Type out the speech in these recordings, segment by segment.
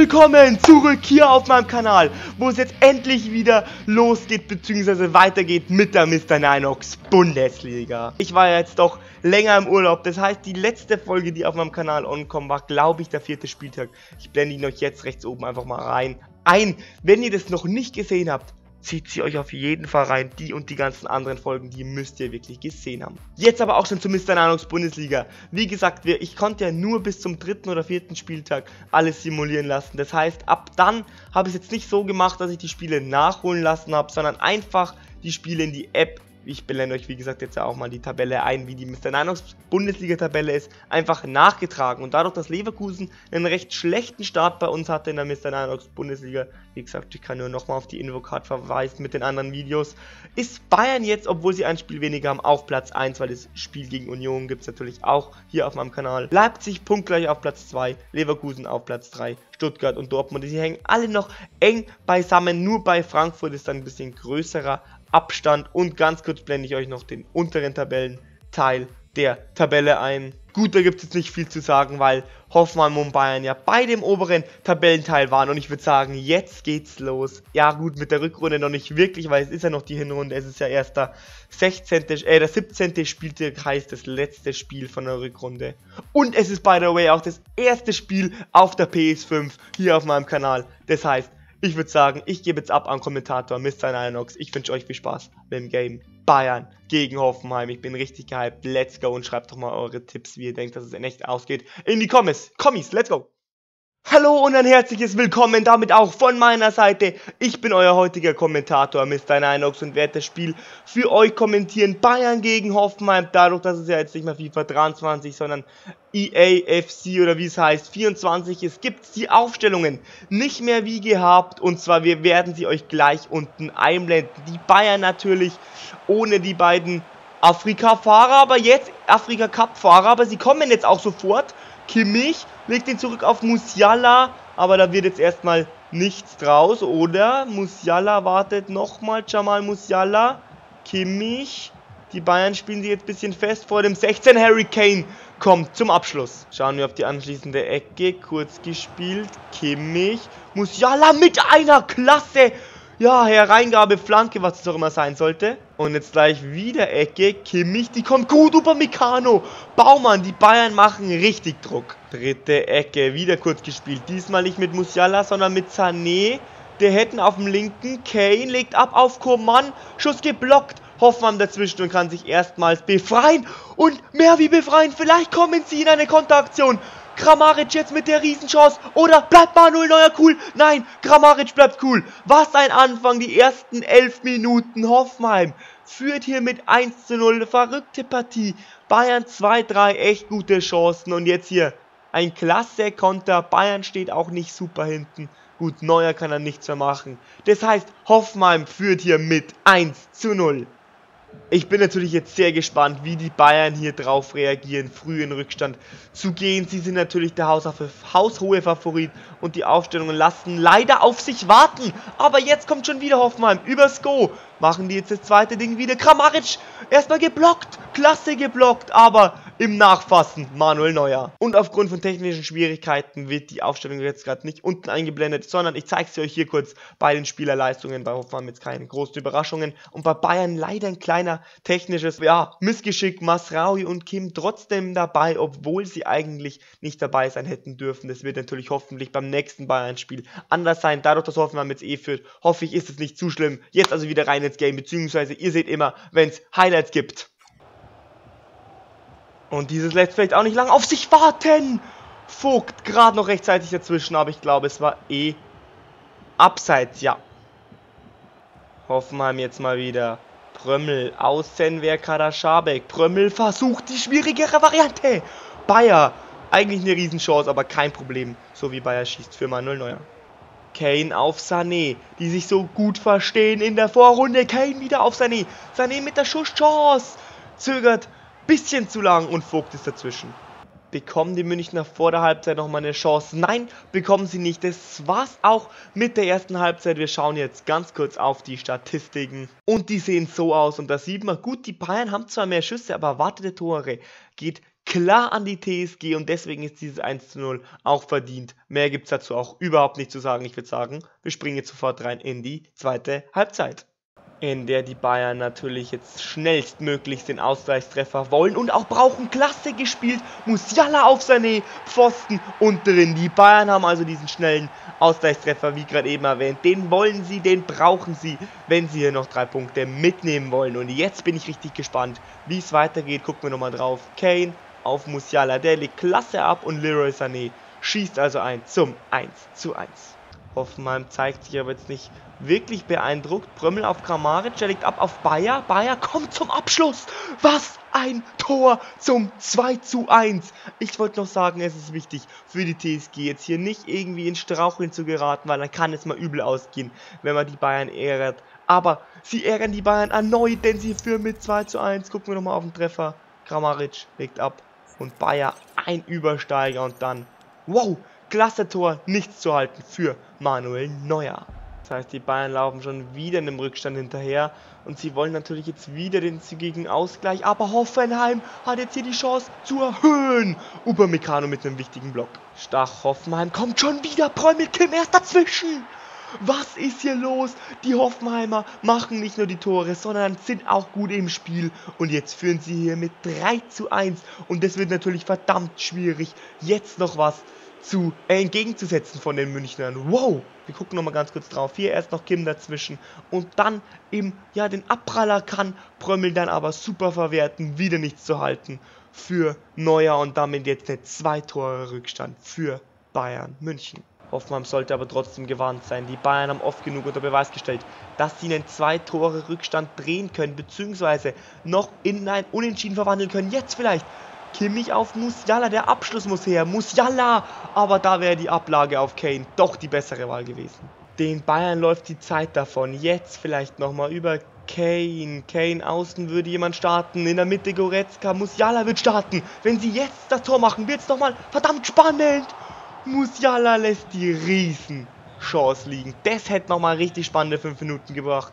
willkommen zurück hier auf meinem Kanal, wo es jetzt endlich wieder losgeht bzw. weitergeht mit der Mr. Ninox Bundesliga. Ich war ja jetzt doch länger im Urlaub, das heißt die letzte Folge, die auf meinem Kanal ankommt, war glaube ich der 4. Spieltag. Ich blende ihn euch jetzt rechts oben einfach mal rein ein. Wenn ihr das noch nicht gesehen habt, zieht sie euch auf jeden Fall rein. Die und die ganzen anderen Folgen, die müsst ihr wirklich gesehen haben. Jetzt aber auch schon zu Mr. Ninox Bundesliga. Wie gesagt, ich konnte ja nur bis zum 3. oder 4. Spieltag alles simulieren lassen. Das heißt, ab dann habe ich es jetzt nicht so gemacht, dass ich die Spiele nachholen lassen habe, sondern einfach die Spiele in die App. Ich blende euch, wie gesagt, jetzt ja auch mal die Tabelle ein, wie die Mr. Ninox Bundesliga-Tabelle ist, einfach nachgetragen. Und dadurch, dass Leverkusen einen recht schlechten Start bei uns hatte in der Mr. Ninox Bundesliga, wie gesagt, ich kann nur nochmal auf die Infocard verweisen mit den anderen Videos, ist Bayern jetzt, obwohl sie ein Spiel weniger haben, auf Platz 1, weil das Spiel gegen Union gibt es natürlich auch hier auf meinem Kanal. Leipzig punktgleich auf Platz 2, Leverkusen auf Platz 3, Stuttgart und Dortmund, die hängen alle noch eng beisammen, nur bei Frankfurt ist dann ein bisschen größerer Abstand. Und ganz kurz blende ich euch noch den unteren Tabellenteil der Tabelle ein. Gut, da gibt es jetzt nicht viel zu sagen, weil Hoffenheim und Bayern ja beide im oberen Tabellenteil waren. Und ich würde sagen, jetzt geht's los. Ja gut, mit der Rückrunde noch nicht wirklich, weil es ist ja noch die Hinrunde. Es ist ja erst der 17. Spieltag, heißt das letzte Spiel von der Rückrunde. Und es ist, by the way, auch das erste Spiel auf der PS5 hier auf meinem Kanal. Das heißt, ich würde sagen, ich gebe jetzt ab an Kommentator Mr. Ninox. Ich wünsche euch viel Spaß beim Game Bayern gegen Hoffenheim. Ich bin richtig gehypt. Let's go und schreibt doch mal eure Tipps, wie ihr denkt, dass es in echt ausgeht, in die Kommis. Let's go. Hallo und ein herzliches Willkommen damit auch von meiner Seite. Ich bin euer heutiger Kommentator Mr. Ninox und werde das Spiel für euch kommentieren. Bayern gegen Hoffenheim, dadurch, dass es ja jetzt nicht mehr FIFA 23, sondern EA FC oder wie es heißt, 24 ist, gibt es die Aufstellungen nicht mehr wie gehabt. Und zwar, wir werden sie euch gleich unten einblenden. Die Bayern natürlich ohne die beiden Afrika-Fahrer, aber jetzt Afrika-Cup-Fahrer, aber sie kommen jetzt auch sofort. Kimmich legt ihn zurück auf Musiala, aber da wird jetzt erstmal nichts draus, oder? Musiala wartet nochmal, Jamal Musiala, Kimmich, die Bayern spielen sie jetzt ein bisschen fest vor dem 16, Harry Kane kommt zum Abschluss. Schauen wir auf die anschließende Ecke, kurz gespielt, Kimmich, Musiala mit einer Klasse! Ja, Hereingabe, Flanke, was es auch immer sein sollte. Und jetzt gleich wieder Ecke. Kimmich, die kommt gut über Meccano. Baumann, die Bayern machen richtig Druck. Dritte Ecke, wieder kurz gespielt. Diesmal nicht mit Musiala, sondern mit Sané. Der hätten auf dem linken. Kane legt ab auf Coman. Schuss geblockt. Hoffmann dazwischen und kann sich erstmals befreien. Und mehr wie befreien. Vielleicht kommen sie in eine Konteraktion. Kramaric jetzt mit der Riesenchance. Oder bleibt Manuel Neuer cool? Nein, Kramaric bleibt cool. Was ein Anfang. Die ersten 11 Minuten. Hoffenheim führt hier mit 1:0. Verrückte Partie. Bayern 2-3. Echt gute Chancen. Und jetzt hier ein klasse Konter. Bayern steht auch nicht super hinten. Gut, Neuer kann er nichts mehr machen. Das heißt, Hoffenheim führt hier mit 1:0. Ich bin natürlich jetzt sehr gespannt, wie die Bayern hier drauf reagieren, früh in Rückstand zu gehen. Sie sind natürlich der haushohe Favorit und die Aufstellungen lassen leider auf sich warten. Aber jetzt kommt schon wieder Hoffenheim übers Go. Machen die jetzt das zweite Ding wieder. Kramaric erstmal geblockt, klasse geblockt, aber im Nachfassen Manuel Neuer. Und aufgrund von technischen Schwierigkeiten wird die Aufstellung jetzt gerade nicht unten eingeblendet, sondern ich zeige sie euch hier kurz bei den Spielerleistungen. Bei Hoffenheim jetzt keine großen Überraschungen und bei Bayern leider ein kleiner technisches Missgeschick. Masraoui und Kim trotzdem dabei, obwohl sie eigentlich nicht dabei sein hätten dürfen. Das wird natürlich hoffentlich beim nächsten Bayern-Spiel anders sein. Dadurch, dass Hoffenheim jetzt führt, hoffe ich, ist es nicht zu schlimm. Jetzt also wieder rein ins Game, beziehungsweise ihr seht immer, wenn es Highlights gibt. Und dieses lässt vielleicht auch nicht lange auf sich warten. Vogt gerade noch rechtzeitig dazwischen, aber ich glaube, es war abseits, ja. Hoffenheim jetzt mal wieder. Prömmel, außen wäre Kader Schabek. Prömmel versucht die schwierigere Variante. Bayer, eigentlich eine Riesenchance, aber kein Problem. So wie Bayer schießt für Manuel Neuer. Kane auf Sané, die sich so gut verstehen in der Vorrunde. Kane wieder auf Sané. Sané mit der Schusschance. Zögert bisschen zu lang und Vogt ist dazwischen. Bekommen die Münchner vor der Halbzeit nochmal eine Chance? Nein, bekommen sie nicht. Das war's auch mit der ersten Halbzeit. Wir schauen jetzt ganz kurz auf die Statistiken. Und die sehen so aus. Und da sieht man, gut, die Bayern haben zwar mehr Schüsse, aber erwartete Tore geht klar an die TSG und deswegen ist dieses 1:0 auch verdient. Mehr gibt es dazu auch überhaupt nicht zu sagen. Ich würde sagen, wir springen jetzt sofort rein in die zweite Halbzeit, in der die Bayern natürlich jetzt schnellstmöglich den Ausgleichstreffer wollen und auch brauchen. Klasse gespielt, Musiala auf Sané, Pfosten und drin. Die Bayern haben also diesen schnellen Ausgleichstreffer, wie gerade eben erwähnt. Den wollen sie, den brauchen sie, wenn sie hier noch 3 Punkte mitnehmen wollen. Und jetzt bin ich richtig gespannt, wie es weitergeht. Gucken wir nochmal drauf. Kane auf Musiala, der legt klasse ab und Leroy Sané schießt also ein zum 1:1. Hoffenheim zeigt sich aber jetzt nicht wirklich beeindruckt. Prömmel auf Kramaric, der legt ab auf Bayer. Bayer kommt zum Abschluss. Was ein Tor zum 2:1. Ich wollte noch sagen, es ist wichtig für die TSG jetzt hier nicht irgendwie in Straucheln zu geraten, weil dann kann es mal übel ausgehen, wenn man die Bayern ärgert. Aber sie ärgern die Bayern erneut, denn sie führen mit 2:1. Gucken wir nochmal auf den Treffer. Kramaric legt ab und Bayer ein Übersteiger und dann, wow, klasse Tor, nichts zu halten für Manuel Neuer. Das heißt, die Bayern laufen schon wieder in dem Rückstand hinterher und sie wollen natürlich jetzt wieder den zügigen Ausgleich, aber Hoffenheim hat jetzt hier die Chance zu erhöhen. Upamecano mit einem wichtigen Block. Stach, Hoffenheim kommt schon wieder, Prömmel, Kim erst dazwischen. Was ist hier los? Die Hoffenheimer machen nicht nur die Tore, sondern sind auch gut im Spiel. Und jetzt führen sie hier mit 3:1. Und das wird natürlich verdammt schwierig, jetzt noch was entgegenzusetzen von den Münchnern. Wow! Wir gucken nochmal ganz kurz drauf. Hier erst noch Kim dazwischen. Und dann den Abpraller kann Prömmel dann aber super verwerten. Wieder nichts zu halten für Neuer. Und damit jetzt der 2-Tore-Rückstand für Bayern München. Hoffenheim sollte aber trotzdem gewarnt sein. Die Bayern haben oft genug unter Beweis gestellt, dass sie einen 2-Tore-Rückstand drehen können, beziehungsweise noch in ein Unentschieden verwandeln können. Jetzt vielleicht Kimmich auf Musiala, der Abschluss muss her. Musiala, aber da wäre die Ablage auf Kane doch die bessere Wahl gewesen. Den Bayern läuft die Zeit davon. Jetzt vielleicht nochmal über Kane. Kane außen würde jemand starten. In der Mitte Goretzka. Musiala wird starten. Wenn sie jetzt das Tor machen, wird es nochmal verdammt spannend. Musiala lässt die Riesenchance liegen. Das hätte nochmal richtig spannende 5 Minuten gebracht.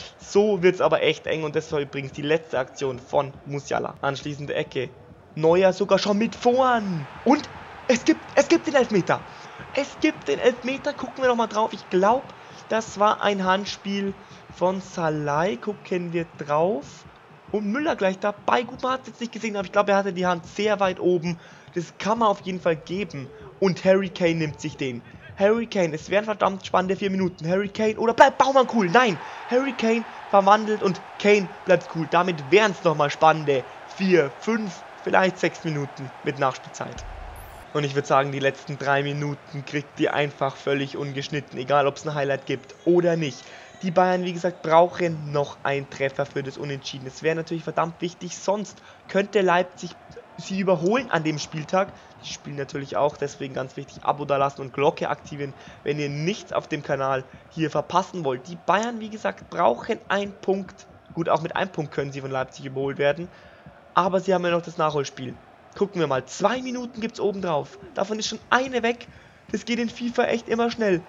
So wird es aber echt eng und das war übrigens die letzte Aktion von Musiala. Anschließende Ecke. Neuer sogar schon mit vorn. Und es gibt den Elfmeter. Es gibt den Elfmeter. Gucken wir nochmal drauf. Ich glaube, das war ein Handspiel von Salai. Gucken wir drauf. Und Müller gleich dabei. Gut, man hat es jetzt nicht gesehen, aber ich glaube, er hatte die Hand sehr weit oben. Das kann man auf jeden Fall geben. Und Harry Kane nimmt sich den. Harry Kane, es wären verdammt spannende 4 Minuten. Harry Kane, oder bleibt Baumann cool? Nein, Harry Kane verwandelt und Kane bleibt cool. Damit wären es nochmal spannende 4, 5, vielleicht 6 Minuten mit Nachspielzeit. Und ich würde sagen, die letzten 3 Minuten kriegt ihr einfach völlig ungeschnitten. Egal, ob es ein Highlight gibt oder nicht. Die Bayern, wie gesagt, brauchen noch einen Treffer für das Unentschieden. Es wäre natürlich verdammt wichtig, sonst könnte Leipzig sie überholen an dem Spieltag. Die spielen natürlich auch, deswegen ganz wichtig, Abo da lassen und Glocke aktivieren, wenn ihr nichts auf dem Kanal hier verpassen wollt. Die Bayern, wie gesagt, brauchen einen Punkt. Gut, auch mit einem Punkt können sie von Leipzig überholt werden. Aber sie haben ja noch das Nachholspiel. Gucken wir mal, 2 Minuten gibt es oben drauf. Davon ist schon eine weg. Das geht in FIFA echt immer schnell.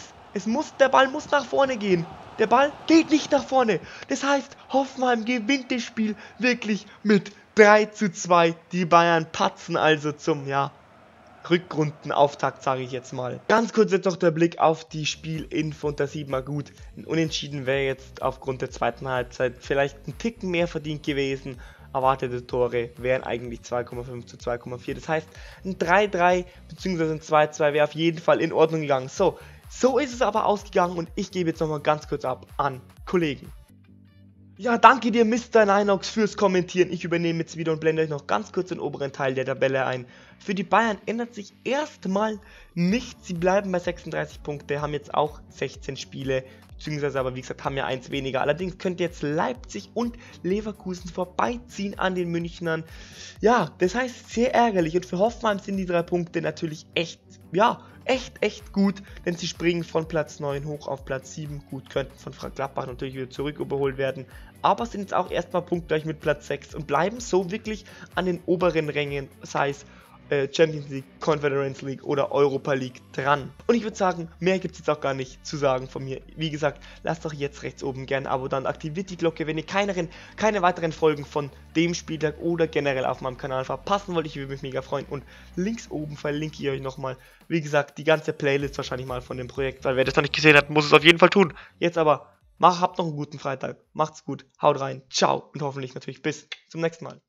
Der Ball muss nach vorne gehen. Der Ball geht nicht nach vorne. Das heißt, Hoffenheim gewinnt das Spiel wirklich mit 3:2. Die Bayern patzen also zum, Rückrundenauftakt, sage ich jetzt mal. Ganz kurz jetzt noch der Blick auf die Spielinfo und da sieht man gut, ein Unentschieden wäre jetzt aufgrund der zweiten Halbzeit vielleicht ein Ticken mehr verdient gewesen. Erwartete Tore wären eigentlich 2,5 zu 2,4. Das heißt, ein 3:3 bzw. ein 2:2 wäre auf jeden Fall in Ordnung gegangen. So ist es aber ausgegangen und ich gebe jetzt nochmal ganz kurz ab an Kollegen. Ja, danke dir Mr. Ninox fürs Kommentieren. Ich übernehme jetzt wieder und blende euch noch ganz kurz den oberen Teil der Tabelle ein. Für die Bayern ändert sich erstmal nichts. Sie bleiben bei 36 Punkte, haben jetzt auch 16 Spiele, beziehungsweise aber wie gesagt haben ja 1 weniger. Allerdings könnte jetzt Leipzig und Leverkusen vorbeiziehen an den Münchnern. Ja, das heißt sehr ärgerlich und für Hoffenheim sind die 3 Punkte natürlich echt gut, denn sie springen von Platz 9 hoch auf Platz 7. Gut, könnten von Frank Gladbach natürlich wieder zurück überholt werden, aber sind jetzt auch erstmal punktgleich mit Platz 6 und bleiben so wirklich an den oberen Rängen, sei es Champions League, Conference League oder Europa League dran. Und ich würde sagen, mehr gibt es jetzt auch gar nicht zu sagen von mir. Wie gesagt, lasst doch jetzt rechts oben gerne ein Abo da und aktiviert die Glocke, wenn ihr keine weiteren Folgen von dem Spieltag oder generell auf meinem Kanal verpassen wollt. Ich würde mich mega freuen. Und links oben verlinke ich euch nochmal, wie gesagt, die ganze Playlist wahrscheinlich mal von dem Projekt, weil wer das noch nicht gesehen hat, muss es auf jeden Fall tun. Jetzt aber, habt noch einen guten Freitag. Macht's gut, haut rein, ciao und hoffentlich natürlich bis zum nächsten Mal.